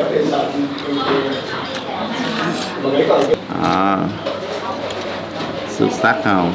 Xuất sắc không?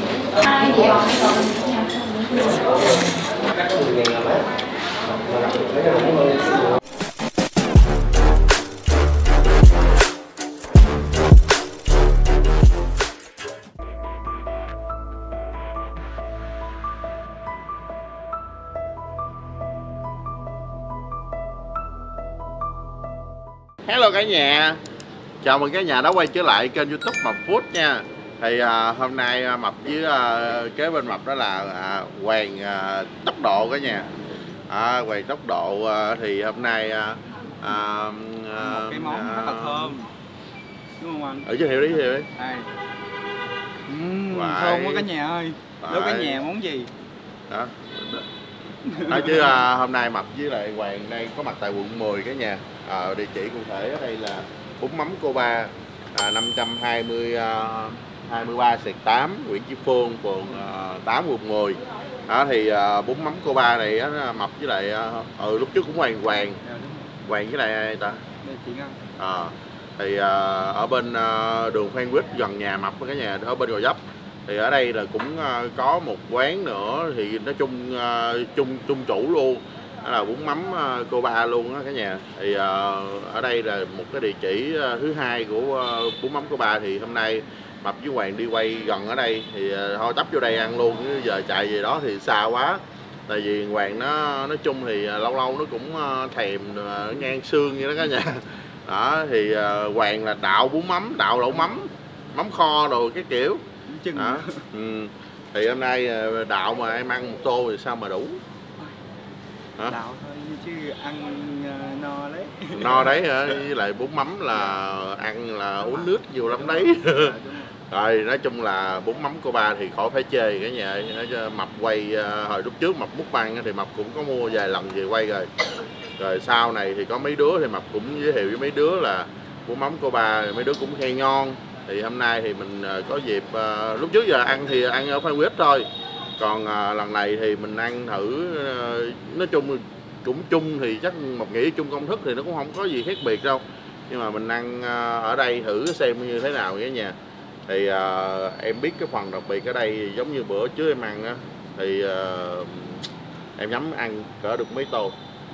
Hello cả nhà, chào mừng cả nhà đã quay trở lại kênh YouTube Mập Food nha. Thì hôm nay Mập với kế bên Mập đó là Hoàng Tốc Độ cả nhà. Hoàng Tốc Độ thì hôm nay một cái món rất là thơm, đúng không anh? Ở giới thiệu đi, Wow. Thơm quá cả nhà ơi. Đố cả nhà món gì? Đó. Nói chứ hôm nay Mập với lại Hoàng đây có mặt tại quận 10 cả nhà. Địa chỉ cụ thể ở đây là bún mắm cô Ba 523/8 Nguyễn Chí Phương, phường 8 quận 10. Đó thì bún mắm cô Ba này Mập với lại lúc trước cũng Hoàng với lại ai ta? Thì ở bên đường Phan Quýt gần nhà Mập với cả nhà, ở bên Gò Vấp. Thì ở đây là cũng có một quán nữa thì nói chung chung chủ luôn, đó là bún mắm cô Ba luôn á cả nhà. Thì ở đây là một cái địa chỉ thứ hai của bún mắm cô Ba. Thì hôm nay Mập với Hoàng đi quay gần ở đây thì thôi tấp vô đây ăn luôn, chứ giờ chạy về đó thì xa quá. Tại vì Hoàng nó nói chung thì lâu lâu nó cũng thèm ngang xương như đó cả nhà. Đó thì Hoàng là đạo bún mắm, đạo lẩu mắm, mắm kho đồ cái kiểu đó. Thì hôm nay đạo mà em ăn một tô thì sao mà đủ? Hả? Đạo thôi chứ ăn no đấy. No đấy hả? Với lại bún mắm là ăn là uống nước nhiều lắm đấy. Rồi nói chung là bún mắm cô Ba thì khỏi phải chê cả nhà. Mập quay hồi lúc trước Mập mukbang thì Mập cũng có mua vài lần về quay rồi. Rồi sau này thì có mấy đứa thì Mập cũng giới thiệu với mấy đứa là bún mắm cô Ba, mấy đứa cũng khen ngon. Thì hôm nay thì mình có dịp, lúc trước giờ ăn thì ăn ở Phan Quýt thôi. Còn lần này thì mình ăn thử, nói chung cũng chung thì chắc Mập nghĩ chung công thức thì nó cũng không có gì khác biệt đâu. Nhưng mà mình ăn ở đây thử xem như thế nào cả nhà. Thì em biết cái phần đặc biệt ở đây giống như bữa trước em ăn á, thì em nhắm ăn cỡ được mấy tô.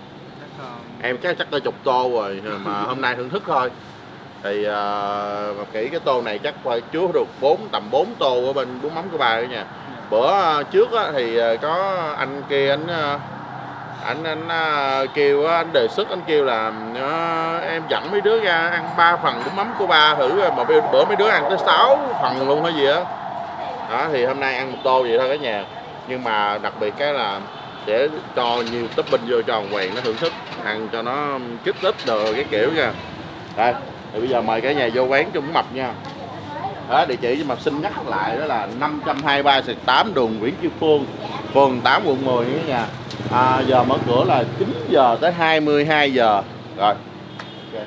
Em chắc có chục tô rồi, mà hôm nay thưởng thức thôi. Thì Mập nghĩ cái tô này chắc phải chứa được tầm 4 tô ở bên bún mắm của Ba cả nhà. Bữa trước á, thì có anh kia anh kêu anh đề xuất, anh kêu là em dẫn mấy đứa ra ăn 3 phần bún mắm của Ba thử, mà bữa mấy đứa ăn tới 6 phần luôn hay gì á. Đó thì hôm nay ăn một tô vậy thôi cả nhà. Nhưng mà đặc biệt cái là sẽ cho nhiều topping vô cho Hoàng nó thưởng thức, ăn cho nó kích thích đồ cái kiểu nha. Đây, thì bây giờ mời cả nhà vô quán cho bún Mập nha. Đó, địa chỉ cho Mập xin nhắc lại đó là 523/8 đường Nguyễn Chí Phương, phường 8 quận 10 cả nhà. Giờ mở cửa là 9 giờ tới 22 giờ. Rồi. Okay.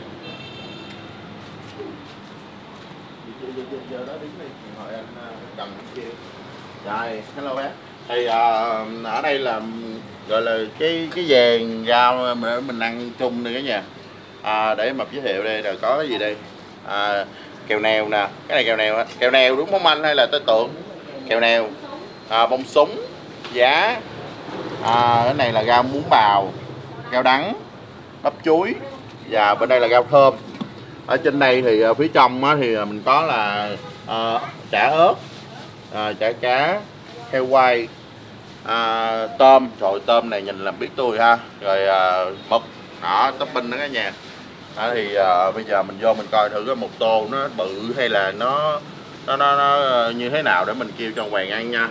Giờ đó đứng đi, hỏi anh cầm kia. Rồi, hello bé. Thì ở đây là gọi là cái vàng rau mình ăn chung đi cả nhà. Để Mập giới thiệu đây là có cái gì đây? Kèo nèo nè, cái này kèo nèo đúng không anh hay là tới tượng? Kèo nèo, bông súng, giá. Cái này là rau muống bào, rau đắng, bắp chuối, và bên đây là rau thơm. Ở trên đây thì phía trong thì mình có là chả ớt, chả cá, heo quay, tôm. Trời, tôm này nhìn làm biết tôi ha. Rồi mực, đó, topping đó cả nhà. Đó thì bây giờ mình vô mình coi thử cái một tô nó bự hay là nó như thế nào để mình kêu cho Hoàng ăn nha.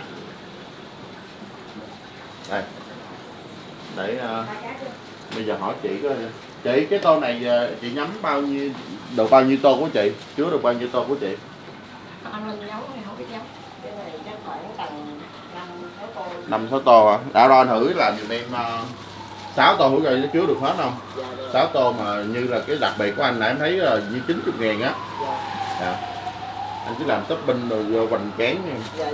Đây. Để bây giờ hỏi chị có chị cái tô này chị nhắm bao nhiêu tô của chị, chứa được bao nhiêu tô của chị? Mình nấu thì không biết nấu. Cái này chắc khoảng tầm 5-6 tô hả? Đã đo thử làm giùm em 6 tô rồi nó chứa được hết không? Dạ, 6 tô mà như là cái đặc biệt của anh là em thấy là như 90.000 á. Dạ. Anh cứ làm topping rồi vô hoành tráng nha. Dạ.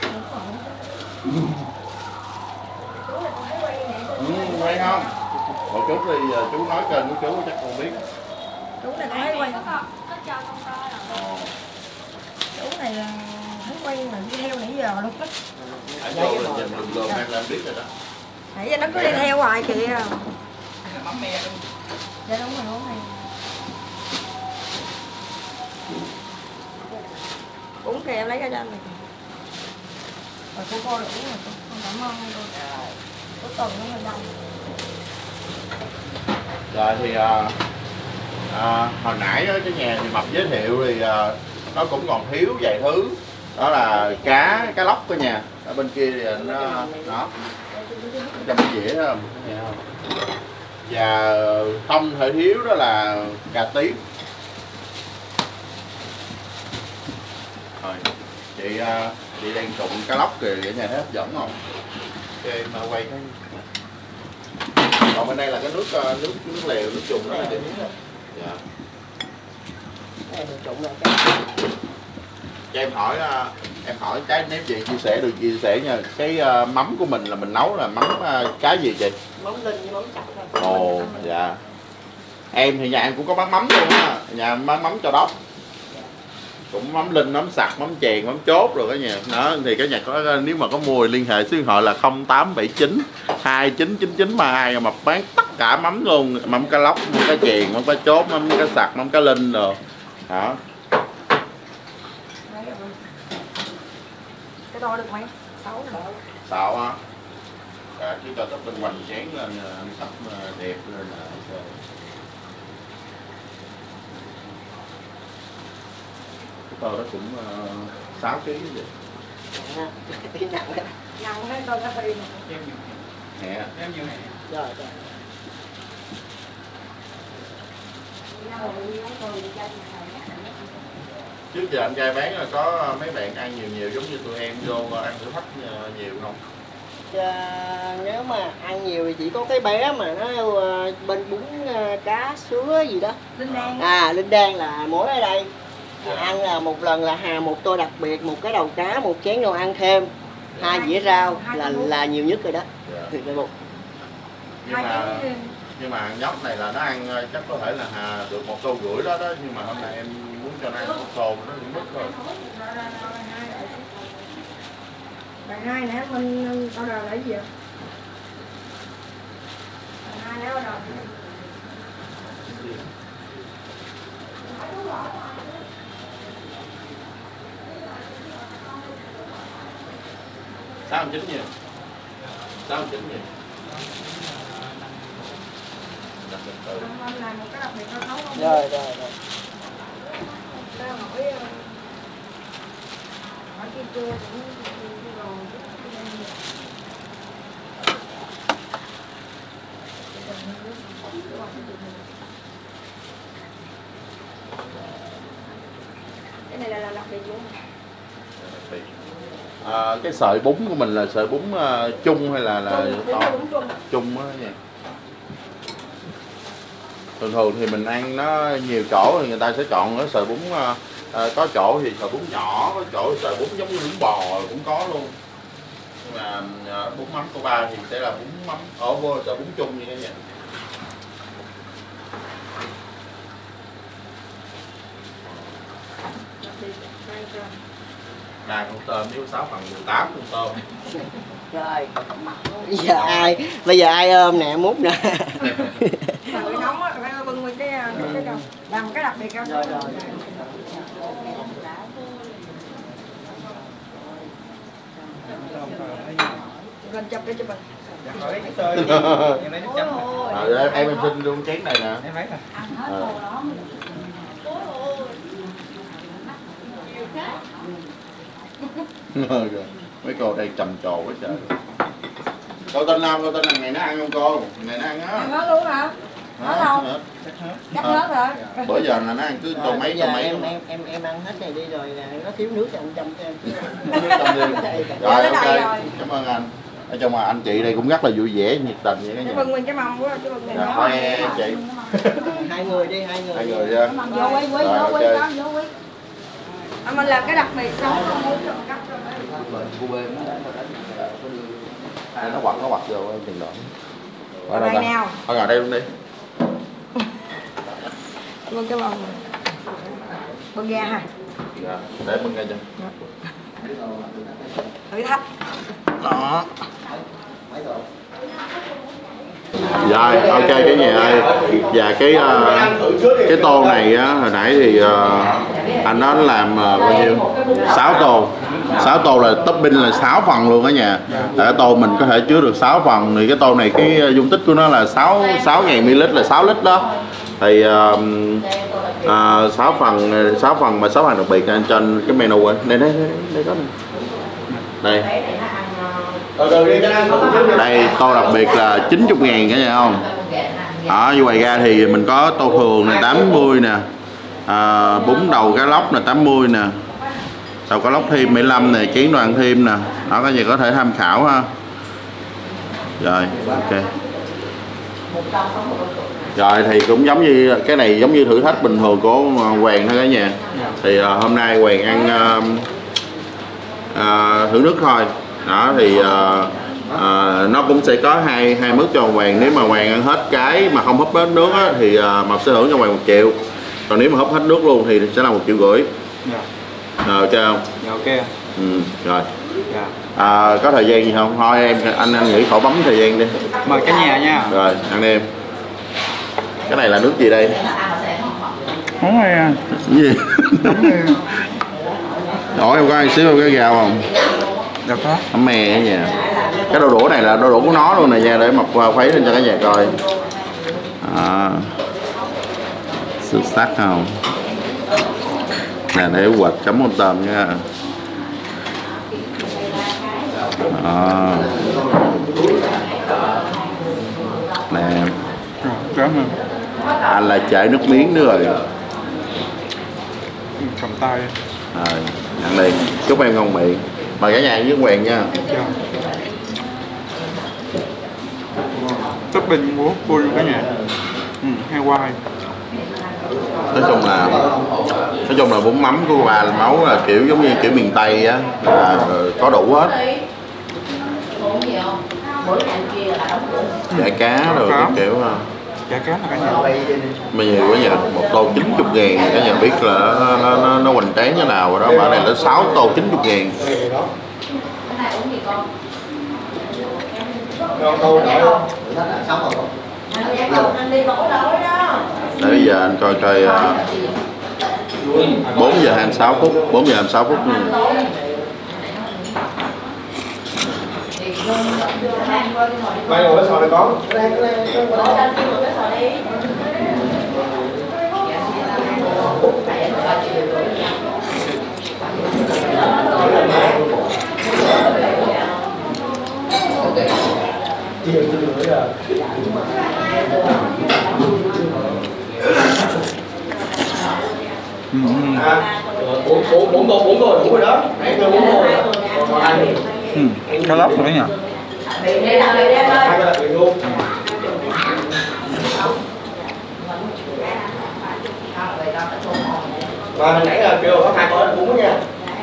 Quen không? Một chút đi, chú nói kênh của chú chắc con biết. Chú này con thấy quay. có cho con coi rồi. Chú này là thấy quay mà đi theo nãy giờ luôn á. Hãy vô là nhìn lùm lùm em biết rồi đó. Nãy giờ nó cứ đi theo hoài kìa. Mắm me luôn. Dạ đúng rồi, đúng rồi. Uống kìa, em lấy ra cho anh này. Rồi cô coi được uống rồi, con cảm ơn cô. Cuối tuần nó hơi đông. Rồi thì hồi nãy ở cái nhà thì Mập giới thiệu thì nó cũng còn thiếu vài thứ. Đó là cá lóc của nhà. Ở bên kia thì nó đó. Trong cái dĩa đó nghe không? Và không thể thiếu đó là cà tím. Rồi chị đang trụng cá lóc kìa, cả nhà thấy hấp dẫn không? Ok mà quay cái. Còn bên đây là cái nước lèo, nước dùng đó là chị biết. Dạ. Cho em hỏi cái nếu chị chia sẻ được chia sẻ nha, cái mắm của mình là mình nấu là mắm cái gì chị? Mắm linh với mắm sặc thôi. Ồ dạ. Em thì nhà em cũng có bán mắm luôn á, nhà mắm Châu Đốc. Cũng mắm linh, mắm sặc, mắm chèn, mắm chốt rồi cả nhà. Đó thì cả nhà có nếu mà có mua liên hệ số điện thoại là 0879 299932 mà bán tất cả mắm luôn, mắm cá lóc, mắm cá chèn, mắm cá chốt, mắm cá sặc, mắm cá linh rồi. Đó. Cái đo được mấy? 6 rồi. 6 á. Chứ cho tóc bên hoành chén lên sắp đẹp lên là ok. Cái tô đó cũng 6 kg vậy. Cái nặng đó. Nặng đấy, tôi đã đi. Nè. Em nhiều này. Rồi. Trước giờ anh trai bán là có mấy bạn ăn nhiều giống như tụi em vô ăn thử thách nhiều không? Nếu mà ăn nhiều thì chỉ có cái bé mà nó bên bún cá sứa gì đó. Linh Đan. Linh Đan là mỗi ở đây. Ăn là một lần là hà một tô đặc biệt, một cái đầu cá, một chén đồ ăn thêm, 2 dĩa rau là nhiều nhất rồi đó. Nhưng mà nhóc này là nó ăn chắc có thể là được 1,5 tô đó đó, nhưng mà hôm nay em muốn cho nó ăn 1 tô nó cũng mất rồi. Bài 2 nè, mình order là cái gì ạ? Bài 2 nè order. Sao 9 nhiều? Sao 9 nhiều? Anh làm một cái đặc biệt nấu không? Rồi. Sao hỏi cái chua cũng rồi. Cái này là đặc biệt luôn. Cái sợi bún của mình là sợi bún chung hay là to? Chung á nha. Thường thì mình ăn nó nhiều chỗ thì người ta sẽ chọn cái sợi bún có chỗ thì sợi bún nhỏ, có chỗ sợi bún giống như bún bò cũng có luôn. Nhưng mà bún mắm của ba thì sẽ là bún mắm ở vô sợi bún chung như thế này. Đàn con tôm với 6 phần 18 con tôm. Rồi. Bây giờ ai ôm nè, mút nè. Rồi nóng á, phải bưng nguyên cái đầu. Làm một cái đặc biệt cho Rồi. Lên chụp để chụp mình. Dạ, hỏi lấy cái tơi đi. Em lấy nước chấm. Rồi em xin luôn chén này nè. Em lấy rồi. Ăn hết đồ đó. Rồi. Mấy cô đây trầm trồ quá trời. Cô tên Nam, cô tên thằng này nó ăn không cô? Thằng này nó ăn á. Ăn hết luôn hả? Hết không? Chắc hết rồi. Bữa giờ là nó ăn cứ tô mấy em ăn hết này đi rồi nó thiếu nước thì anh chăm cho em. Rồi ok, cảm ơn anh. Nói chung là anh chị đây cũng rất là vui vẻ, nhiệt tình vậy cả Cái nhà. bưng nguyên cái mâm của cái bưng này nó. Khoe chị. Hai người đi. Hai người ra. Vô quý đó, vô quý. Mình làm cái đặc biệt sống không muốn cho cắt cho Nó quặt vô tiền đoạn. Đây nào. Thôi ngồi đây luôn đi. Luôn cái bông. Bông ga hả? Dạ, để bưng ra cho. Thử thách. Đó. Rồi, ok cái nhà ơi. Và cái tô này á, hồi nãy thì anh nó làm bao nhiêu? 6 tô. 6 tô là topping là 6 phần luôn á nhà. Cái tô mình có thể chứa được 6 phần. Thì cái tô này cái dung tích của nó là 6.000 ml là 6 lít đó. Thì 6 phần mà 6 phần đặc biệt trên cái menu rồi. Đây có này. Đây. Đây tô đặc biệt là 90.000 cả nhà không? Ở như ngoài ra thì mình có tô thường này 80 nè, bún đầu cá lóc là 80 nè, đầu cá lóc thêm 15 nè, chén đồ ăn thêm nè. Đó các nhà có thể tham khảo ha. Rồi ok. Rồi thì cũng giống như cái này giống như thử thách bình thường của Hoàng thôi cả nhà. Thì hôm nay Hoàng ăn thưởng thức thôi. Đó thì nó cũng sẽ có hai mức cho Hoàng. Nếu mà Hoàng ăn hết cái mà không húp hết nước á, thì Mập sẽ thưởng cho Hoàng 1 triệu. Còn nếu mà húp hết nước luôn thì sẽ là 1,5 triệu. Ok không? Dạ ok. Rồi. Dạ. Có thời gian gì không? Thôi em anh nghĩ khỏi bấm thời gian đi. Mời cả nhà nha. Rồi ăn đi em. Cái này là nước gì đây? Món này à. Cái gì? Ủa em có ăn xíu cái gạo không? Dạ có. Ấm me ở nhà. Cái đôi đũa này là đôi đũa của nó luôn nè nha, để Mập khuấy lên cho cả nhà coi. Xuất sắc không? Nè để quệt chấm con tôm nha. Nè. Cảm ơn. Anh là chảy nước miếng nữa rồi. Cầm tay. Rồi, ăn đi. Chúc em ngon miệng. Mời cả nhà với Hoàng nha. Dạ. Topping muốn vui cả nhà. Hai quai. Nói chung là bún mắm của bà là máu là kiểu giống như kiểu miền Tây á, là có đủ hết. Chả cá rồi cái kiểu Chả cá là cả nhà. mà nhiều quá nhỉ, một tô 90.000 cả nhà biết là nó hoành tráng thế nào rồi đó. Bà này là 6 tô 90.000. Để bây giờ anh coi 4 giờ 26 phút, 4 giờ 26 phút nha. Mai ngồi cái sò này con. Bốn tô đủ rồi đó. Hãy đưa 4 tô rồi. Cá lóc rồi nhỉ. Và hồi nãy là kêu có 2 tô bún nha.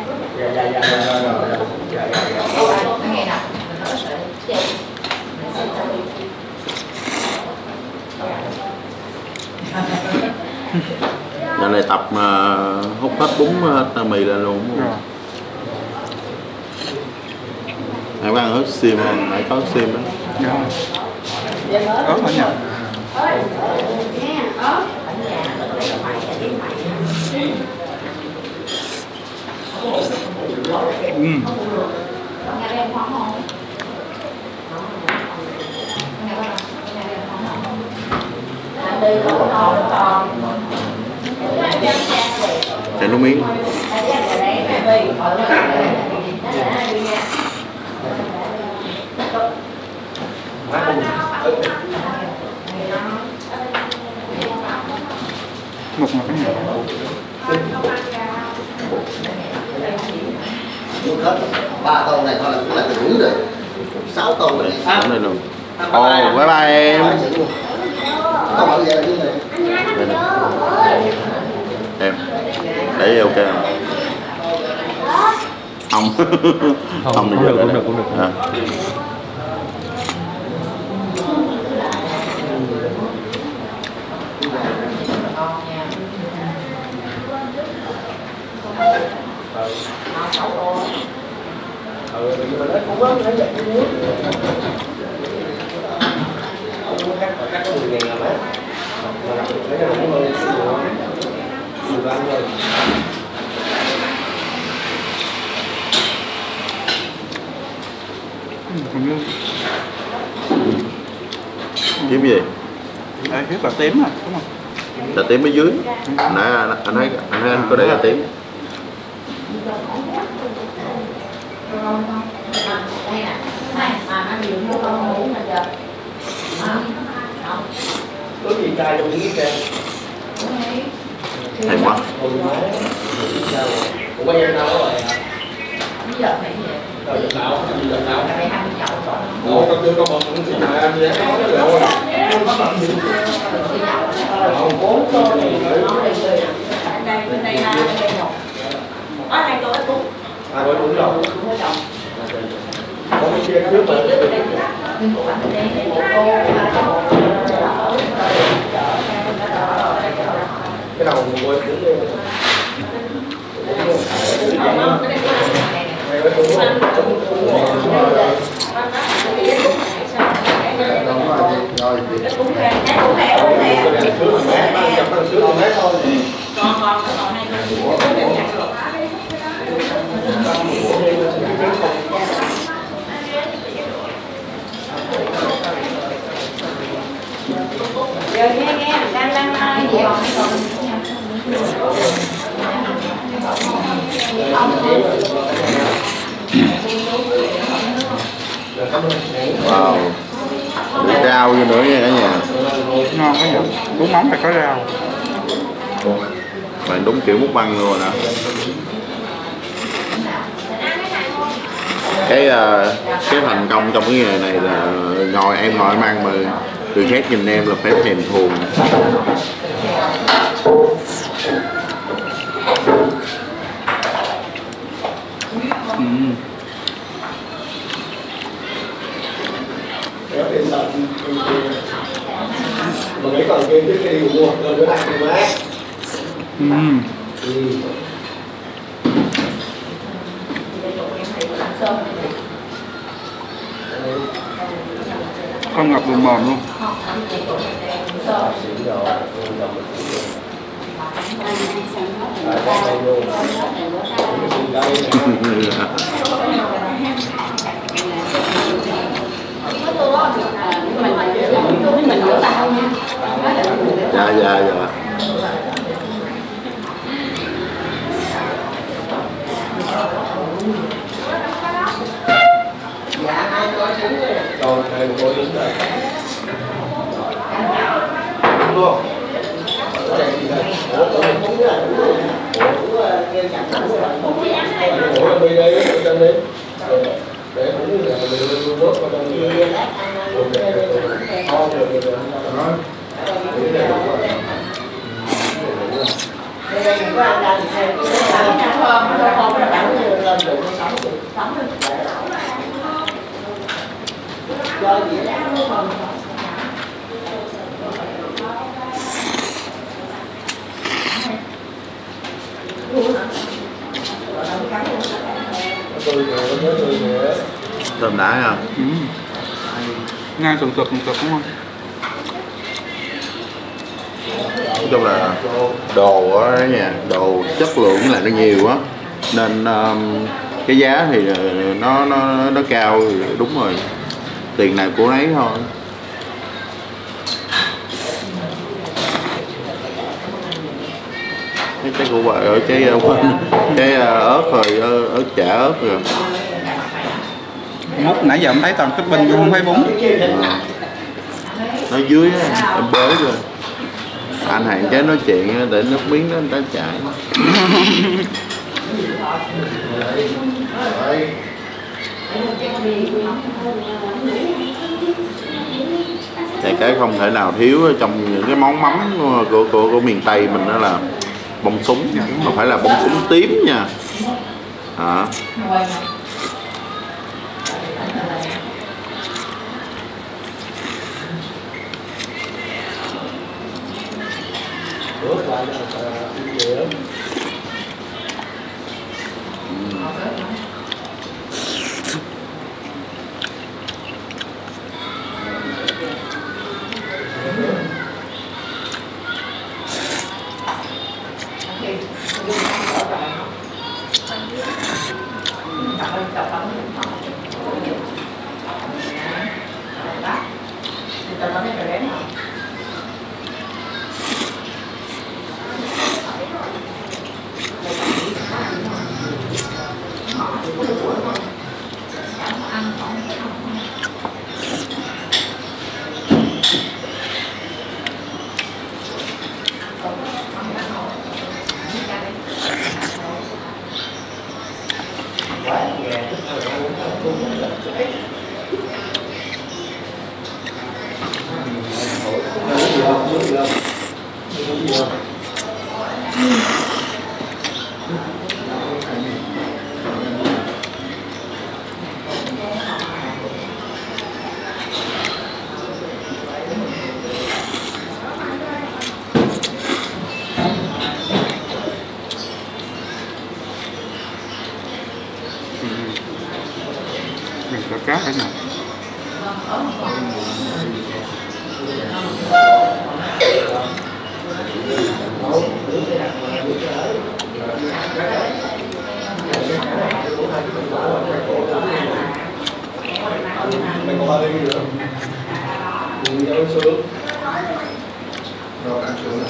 Giờ này tập mà hút hết bún hết mì lên luôn. Em có ăn ớt xiêm không? Nãy có ớt xiêm đó. Dạ. Ớt hả nhỉ? Chảy nước miếng. Một mà cái nhà. Hết 3 tô này thôi là cũng là đủ rồi. 6 tô rồi. Đúng đây luôn. Ồ, bye bye em. Có bao giờ như này. Đây nè. Em. Đấy ok không? Không. Không được. À. Kiếm gì? Đây, hiếp là tím à, đúng không? Cà tím ở dưới. Nãy anh thấy anh có để cà tím. Có gì trai trong những cái Thèm quá. Ủa bao nhiêu đâu rồi? Ủa con chưa có một cũng xin mời anh nhé. Bốn tô này. Bên đây là có 2 tô ít bún. À rồi đúng rồi. Có cái kia trước mà. Cái đầu ngồi đứng đi. Giờ nghe đang gì Wow. Được rau vô nữa nha cả nhà. Ngon quá nhỉ. Bún mắm phải có rau. Bạn đúng kiểu múc băng luôn nè. Cái thành công trong cái nghề này là ngồi em ăn mà người khác nhìn em là phải thèm thuồng. Mà cái còn kia trước khi mua rồi bữa ăn thì má. Không ngập đường mòn luôn. Dạ. Rồi, thầy ngồi đứng rồi. Đúng luôn. Ủa, đi đây, chân đi. Để cũng là mình nước vào trong đi. Đây mình có ăn ra thì theo cái thơm nó đắng lên được nó sống được. Do gì đó Thơm đã ha. Ngang sừng sực đúng không? Nói chung là đồ ở nhà, đồ chất lượng là nó nhiều á nên cái giá thì nó cao, đúng rồi, tiền nào của nấy thôi. Cái của bà ở cái ớt rồi, ớt chả ớt rồi. Múc nãy giờ em thấy toàn topping không thấy bún. Nó dưới á, em bới rồi. Anh hạn chế nói chuyện để nước miếng nó chảy. Cái không thể nào thiếu trong những cái món mắm của miền Tây mình đó là bông súng, mà phải là bông súng tím nha. À. Mình có cá ở nào? Mình có bao nhiêu nữa? Mình cho xuống. Rồi ăn xuống.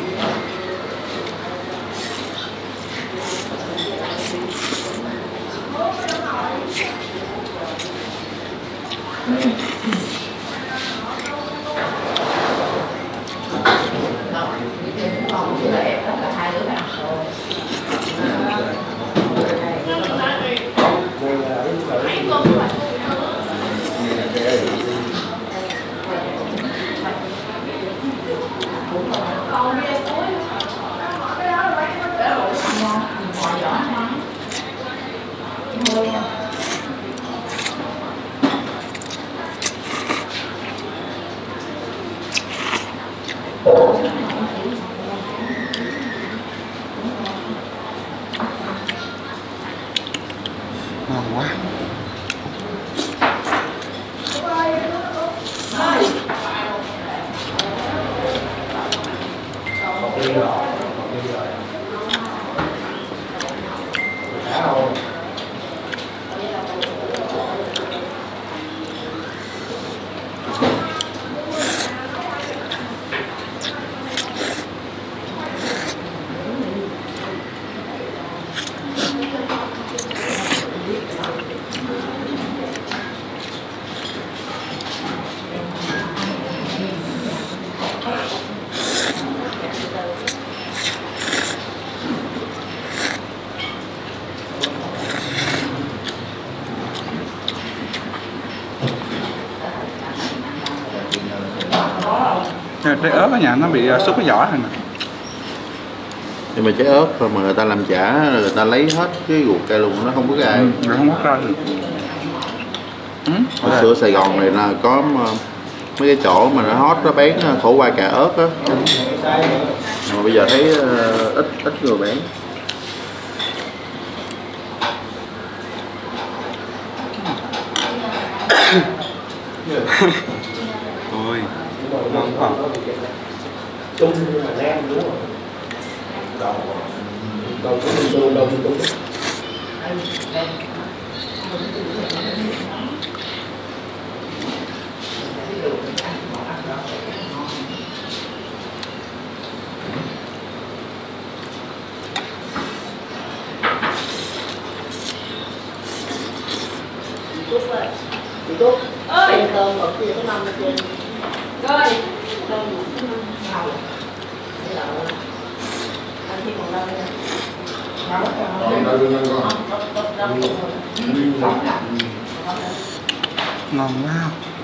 Ngon quá. Trái ớt ở nhà nó bị xúc cái vỏ rồi nè. Nhưng mà trái ớt thôi mà người ta làm chả, người ta lấy hết cái ruột cây luôn, nó không có gai. Rồi không có gai được. Hồi xưa Sài Gòn này là có mấy cái chỗ mà nó hot nó bán khổ qua cà ớt á, mà bây giờ thấy ít người bán. Ôi, ngon quá. Chung là Nam đúng không? Đầu chung. Chị Cúc ơi, tôm một kia có 5 trên. Rồi. Tôm một cái 5 hầu. Cái lẩu. Ăn thêm một lần nữa. Ngon quá.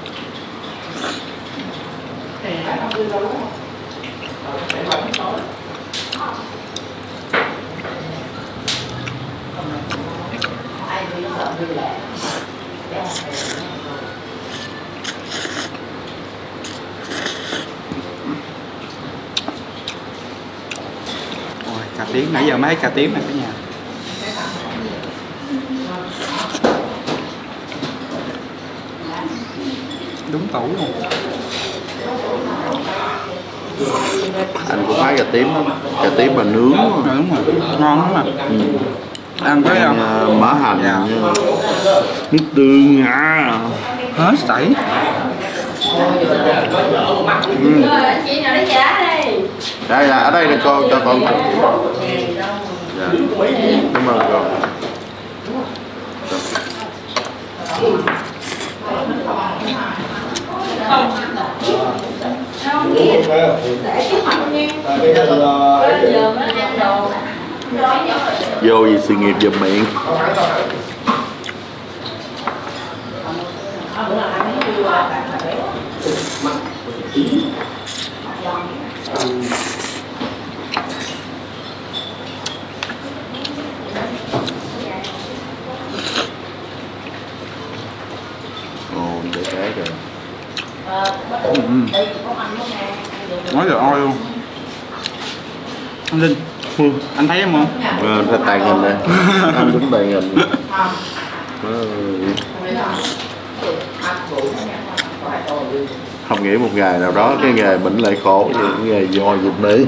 Ôi, cà tím, nãy giờ mấy cà tím này cả nhà. Đúng tủ luôn. Anh cũng thấy cà tím đó. Cà tím mà nướng Đúng rồi, ngon lắm mà. Ăn với mỡ hành, dạ. nước tương à. Hết sảy. Chị nào lấy giá đây. Đây là ở đây là cô cho con. Dạ. Cảm ơn cô. Vô gì sự nghiệp giùm miệng. Để cái rồi. Nói giờ oi luôn. Anh Linh, anh thấy em không? Thấy tàn hình đây. Anh đúng tàn hình. Không nghĩ một ngày nào đó cái nghề mình lại khổ như cái nghề do Việt Mỹ.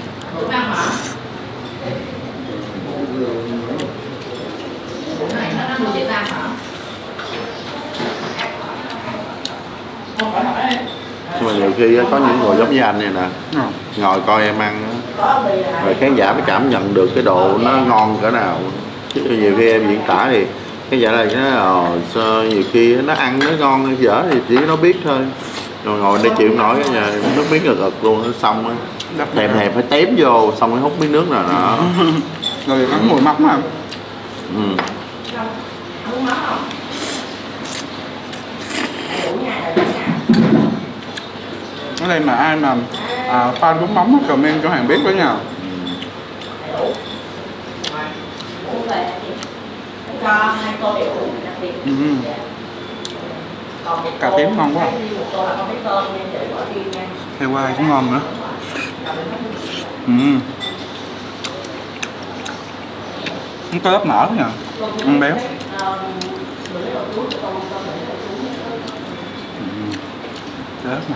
Nhưng mà nhiều khi có những người giống như anh này nè, ngồi coi em ăn rồi khán giả mới cảm nhận được cái độ nó ngon cỡ nào. Chứ nhiều khi em diễn tả thì khán giả này nó nhiều khi nó ăn nó ngon hay dở thì chỉ nó biết thôi, rồi ngồi đây chịu nổi cái nhà nước miếng gật luôn, nó xong á thèm phải tém vô xong mới hút miếng nước nào nọ. Rồi có mùi mắm mà. Ở đây mà ai mà fan bún mắm comment cho Hàng biết với nha. Cà tím ngon quá. Heo quay cũng ngon nữa. Nó có lớp mỡ nha, ăn béo. Lớp nè.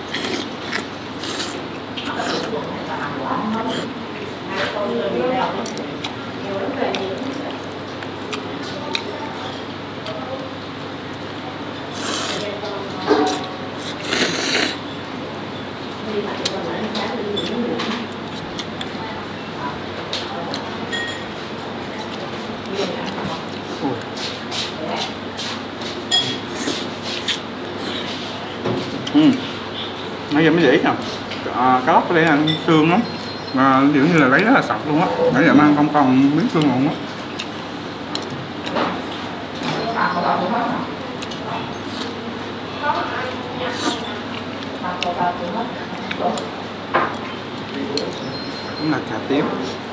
Nãy giờ mới để ý nè, cá lóc ở đây ăn xương lắm, mà kiểu như là lấy rất là sạch luôn á. Nãy giờ ăn không còn miếng xương luôn á. Cũng là cà tím.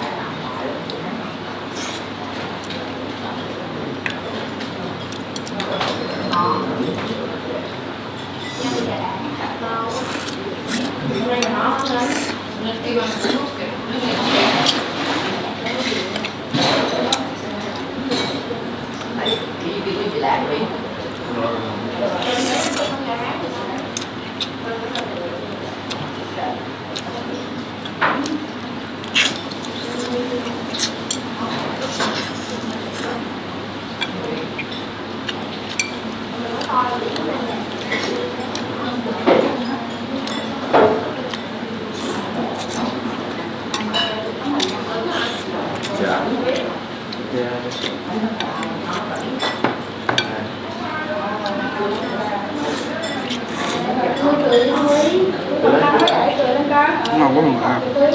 Ngon quá mọi người.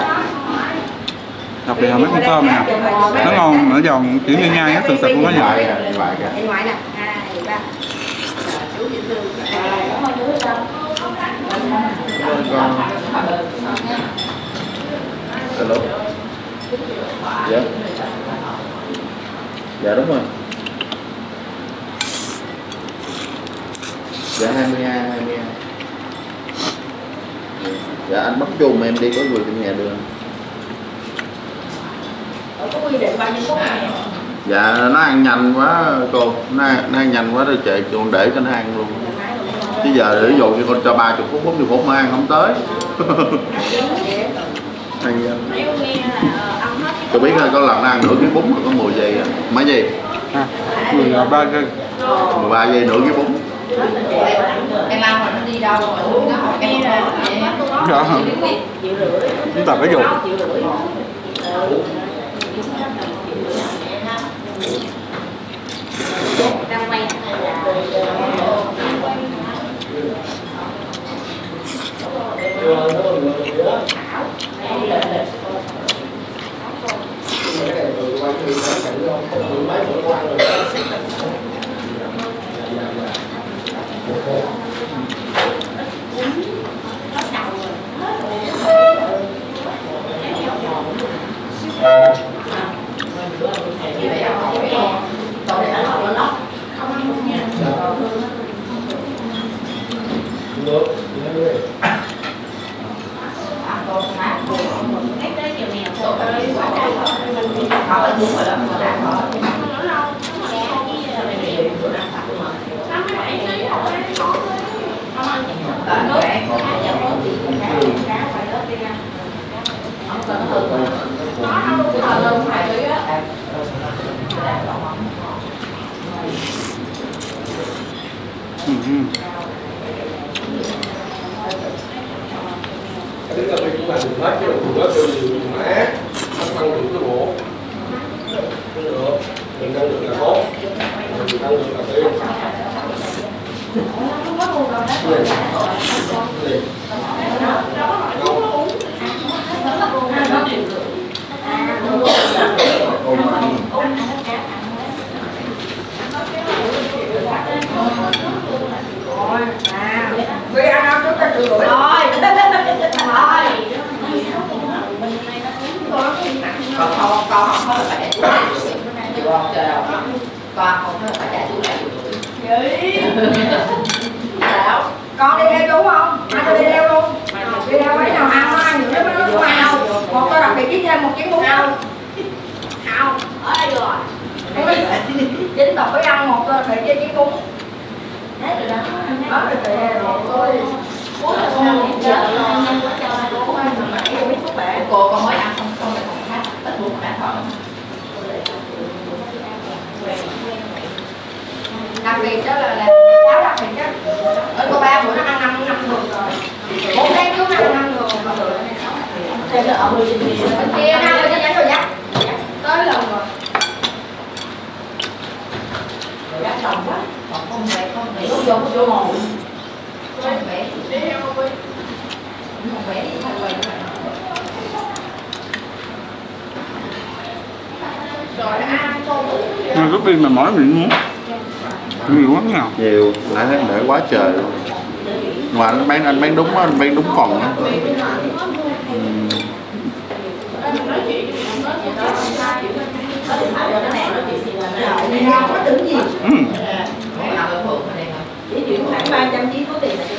Đặc biệt là mấy con tôm nè, nó ngon, nó giòn kiểu như nhai nó sực sực luôn đó nha. Hello. Dạ. Dạ đúng rồi. Dạ 22. Dạ anh bắt chùm em đi, có người trong nhà đưa. Có quy định bao nhiêu phút này? Dạ nó ăn nhanh quá cô, nó ăn nhanh quá rồi chạy còn để cho nó ăn luôn. Chứ giờ ví dụ như con cho 30 phút 40 phút mà ăn không tới. Tôi biết là có lần nó ăn nửa cái bún có 10 giây à. Mấy giây? 13 giây. 13 giây nửa cái bún. Em ăn mà nó đi đâu mà nó hỏi em Dạ. Chúng ta phải dùng. đang quay Cái là mình cũng làm được hết cái đồ đó từ mã tăng được cái bộ được mình tăng được là tốt mình tăng được là tiêu Vì ăn ăn chút ta rưỡi. Còn không phải để chú lại con không phải để chú lại Con đi theo chú không? Anh đi theo luôn. Đi theo mấy nào ăn nó ăn những cái nó ngoài đâu. Một cái đặc biệt kiếm thêm một chén bún đâu. Không. ở đây rồi. Chính tộc phải ăn một cái chén bún. Đấy rồi đó. Đó rồi rồi. Bún là con ăn chợ ăn quá trời bún ăn mà mãi biết các bạn. cô con mới ăn xong con lại còn khác ít luôn đã thở Đặc biệt đó là cháu đặc biệt đó. Ở cô ba bữa nó ăn 5 người rồi. 4 tháng trước nó ăn 5 người rồi. Đây là ở bên Kia nào rồi cho rồi dắt. Tới lần rồi. đã chồng quá còn không về lúc vô ngồi không vẽ đi theo không vẽ đi không quay rồi ăn tô bún. Mà lúc đi mà mỏi mình muốn nhiều quá nào. Nhiều, nãy thấy để quá trời luôn. Mà anh bán đúng á, anh bán đúng phần á. Có tưởng gì? chỉ chuyển Khoảng 300 kg có tiền là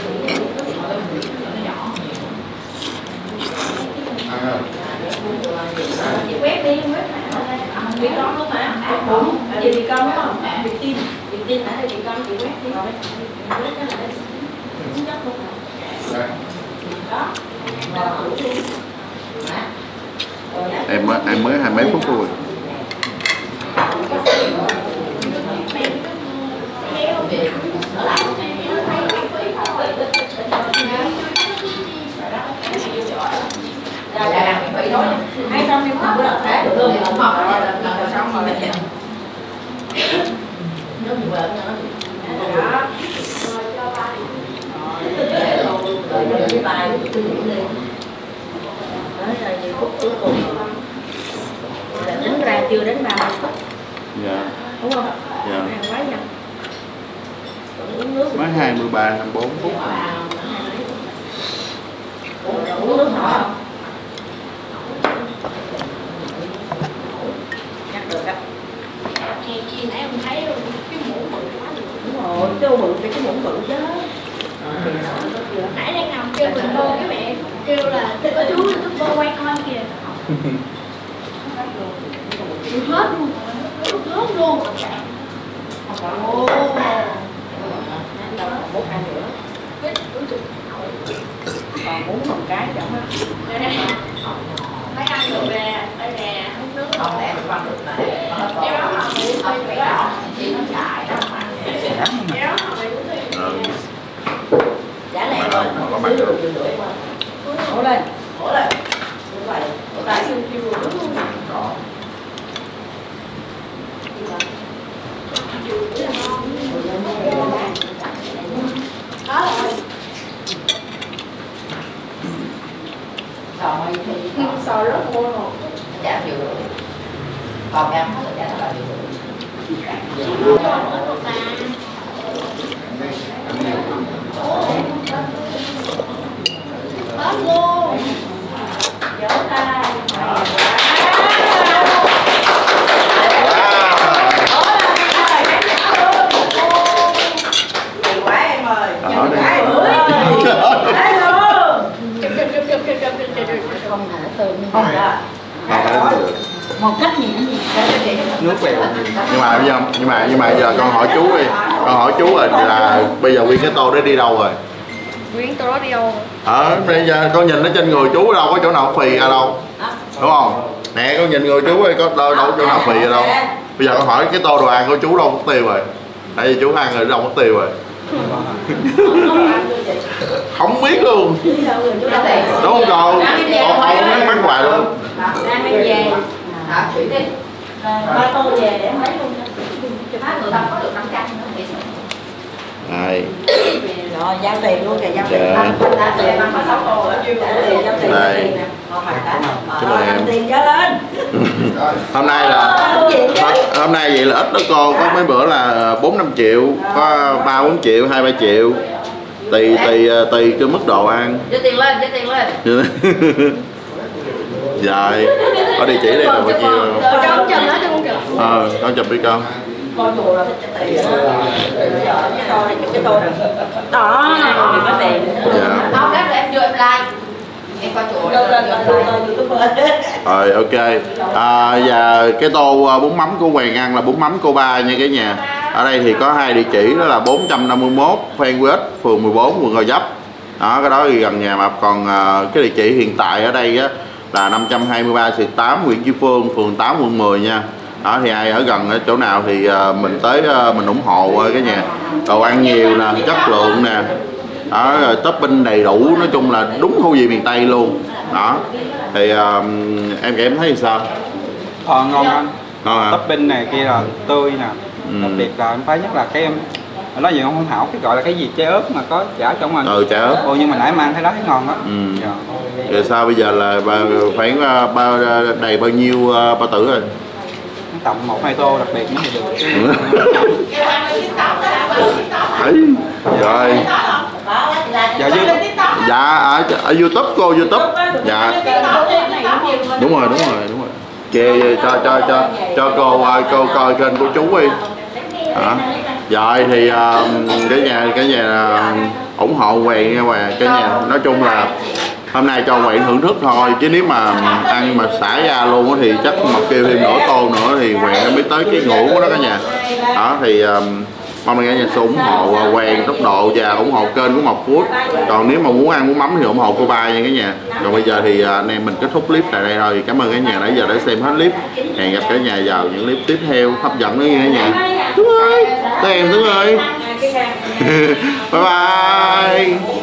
chị quét đi, quét Việt con luôn mà. Chị Việt con đúng không? Việt tin nãy là Việt con chị quét đi. Quét cái này cũng chắc luôn. Đó. Em mới 20 mấy phút rồi. Hay trong đi bữa đợt đấy được luôn không học rồi lần xong rồi mình nó nhiều vợ nó đó rồi cái bài tôi nghĩ đi nói là nhiều phút cuối cùng là tính ra chưa đến 30 phút Dạ. đúng không? Dạ. Ăn quá nhanh uống nước Mới 23, 24 phút. uống nước nổi không? Chắc được á. Hèn chi nãy em thấy cái muỗng bự quá. Đúng rồi, cái bự phải cái muỗng bự chứ. Nãy đang nằm kêu mình cô cái mẹ kêu là có chú youtuber quay con kìa. Hết luôn. Hết luôn. Ồ. Bút ăn nữa. Còn muốn một cái chẳng á. Mấy ăn được nè, đây nè, uống nước. không lẽ con được mà Cái đó họ ngủ thôi vậy đó. chỉ nó chạy đó mà Cái đó họ ngủ thôi. có mặn được. Ủa lên. Ủa lên. Ủa lại. Đó. Sò rất ngon rồi. Chả chịu được. Còn ăn hết rồi chả nó là chịu được. Hết luôn. Vỗ tay. Quá em ơi. Một cách gì Nước quẹo. nhưng mà giờ con hỏi chú đi, con hỏi chú là bây giờ nguyên cái tô đó đi đâu rồi? Nguyên tô đó đi đâu? Bây giờ con nhìn nó trên người chú đâu có chỗ nào phì ra đâu, đúng không? Nè con nhìn người chú ơi, có đâu chỗ nào phì ra đâu. Bây giờ con hỏi cái tô đồ ăn của chú đâu mất tiêu rồi, tại vì chú ăn rồi đâu mất tiêu rồi. Không biết luôn, đúng không con? Con mắc hoài luôn. Ăn về. Chuyển đi. 3 tô về để mấy luôn. Hai người ta có được 500 nữa thì Đây. Rồi giao tiền luôn kìa, giao tiền. Dạ. Tiền ăn có 6 tô là chưa giao tiền, giao tiền. Đây. Chúc mừng em. Tiền cho lên. Hôm nay vậy là ít đó cô, có mấy bữa là 4-5 triệu, có 3-4 triệu, 2-3 triệu. Tùy cái mức độ ăn. Giơ tiền lên, giơ tiền lên. Rồi, có địa chỉ đây là bao nhiêu? Cho ông Trần hết cho con Trần. Con chụp đi con. Con chùa là thích tiền đó. Cái tô này. Đó, mình có tiền. Dạ. Không, cái rồi em vô em like. Em coi chùa Rồi ok. Và cái tô bún mắm của Hoàng ăn là bún mắm cô Ba nha cả nhà. Ở đây thì có 2 địa chỉ, đó là 451 Phan Quế, phường 14, quận Gò Vấp. Đó, cái đó thì gần nhà Mập. Còn cái địa chỉ hiện tại ở đây á là 523 Xuyệt 8 Nguyễn Chí Phương, phường 8, quận 10 nha. Đó thì ai ở gần ở chỗ nào thì mình tới mình ủng hộ cái nhà. Đồ ăn nhiều nè, chất lượng nè. Đó, rồi topping đầy đủ, nói chung là đúng khẩu vị miền Tây luôn. Đó. Thì em thấy sao? Ngon anh. Ngon hả? Topping này kia là tươi nè. Đặc biệt là em thấy nhất là cái em nói gì không hảo, cái gọi là cái gì trái ớt mà có chả trong anh. Chả ớt. Nhưng mà nãy mang thấy đó thấy ngon á. Dạ. Rồi sao bây giờ là khoảng đầy bao nhiêu bao tử rồi? Tầm 1-2 tô đặc biệt nữa thì được. Rồi. Dạ ở YouTube cô, YouTube. Dạ. Đúng rồi. Chê cho cô coi kênh của chú đi. Rồi thì cái nhà ủng hộ Hoàng nha Hoàng, cái nhà nói chung là hôm nay cho Hoàng thưởng thức thôi, chứ nếu mà ăn mà xả ra luôn thì chắc Mập kêu thêm nửa tô nữa thì Hoàng nó mới tới cái ngủ của nó cả nhà. Đó thì mong cả nhà sẽ ủng hộ Hoàng tốc độ và ủng hộ kênh của Mập Food. Còn nếu mà muốn ăn bún mắm thì ủng hộ cô Ba nha cả nhà. Còn bây giờ thì anh em mình kết thúc clip tại đây thôi. Cảm ơn cả nhà nãy giờ đã xem hết clip. Hẹn gặp cả nhà vào những clip tiếp theo hấp dẫn nữa nha cả nhà. Tuấn ơi, tới em Tuấn ơi. Bye bye.